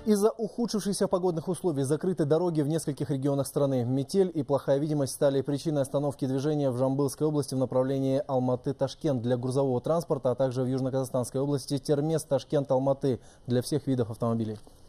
Из-за ухудшившихся погодных условий закрыты дороги в нескольких регионах страны. Метель и плохая видимость стали причиной остановки движения в Жамбылской области в направлении Алматы-Ташкент для грузового транспорта, а также в Южно-Казахстанской области Термез-Ташкент-Алматы для всех видов автомобилей.